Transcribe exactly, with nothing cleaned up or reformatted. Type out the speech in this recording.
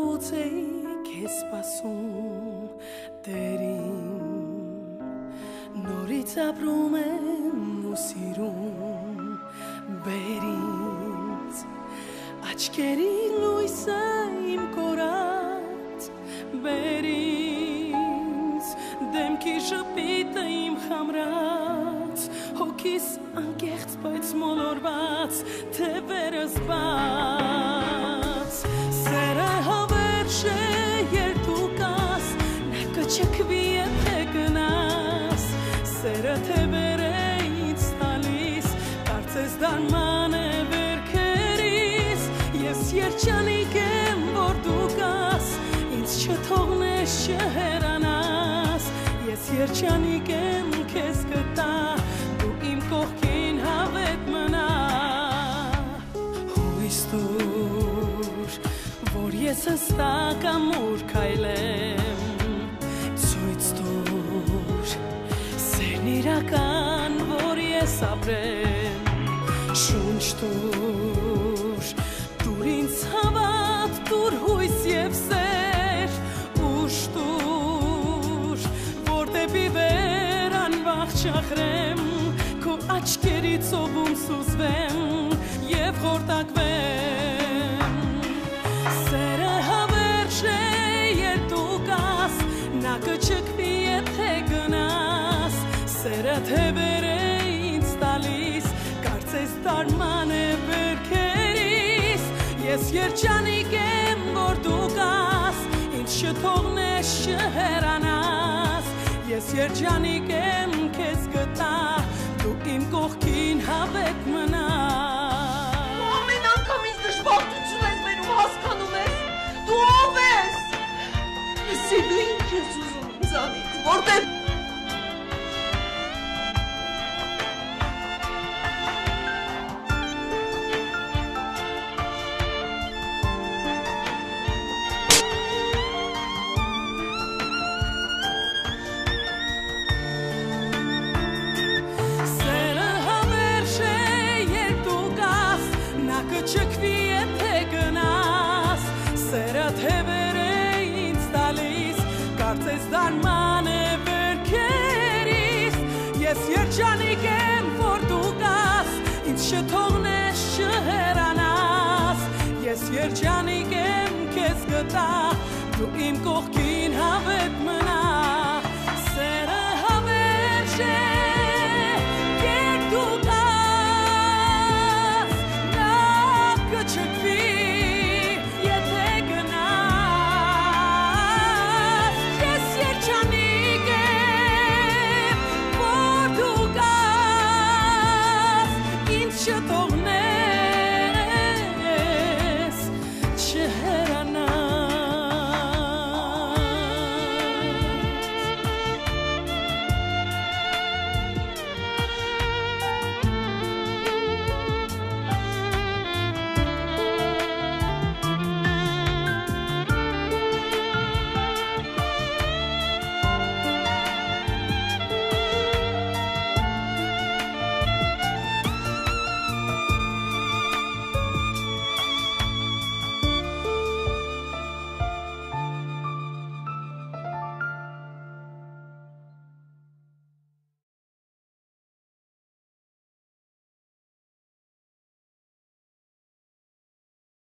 Վաղուց էի քեզ սպասում Տերին Նորից ապրում եմ ու սիրում Բեր ինձ Աչքերի լույսը իմ կորած Բեր ինձ Դեմքի շպիտը իմ խամրած Հոգիս անկեղծ բայց մոլորված Թևերս բաց Սերը հավերժ է երդու կաս Նա կչքվի եթե գնաս Սերը թևեր է ինձ տալիս Կարծես դարման է վերքերիս Ես երջանիկ եմ որ դու կաս Ինձ չթողնես չհեռանաս Ես երջանիկ եմ քեզ գտա Դու իմ կողքին հավետ մնա Հույս տուր որ ես հստակ ամուր քայլեմ Ցույց տուր սերն իրական որ ես ապրեմ Շունչ տուր տուր ինձ հավատ տուր հույս եւ սեր ուշ տուր որ դեպի վեր անվախ չախրեմ Քո աչքերից ողում սուզվեմ եւ խորտակվեմ Սերը հավերժ է երդու կաս Նա կչքվի եթե գնաս Սերը թևեր է ինձ տալիս Կարծես դարման է վերքերիս Ես երջանիկ եմ որ դու կաս Ինձ չթողնես չհեռանաս Ես երջանիկ եմ քեզ գտա Դու իմ կողքին հավետ մնա Ամեն անգամ ինձ դժբախտություն ես մենում հասկանում ես Դու ով ես Լսի դու ինչ ես ուզում ինձանից Որտե Չքվի եթե գնաս Սերը թևեր է ինձ տալիս Կարծես դարման է վերքերիս Ես երջանիկ եմ որ դու կաս Ինձ չթողնես չհեռանաս Ես երջանիկ եմ քեզ գտա Դու իմ կողքին հավետ մնա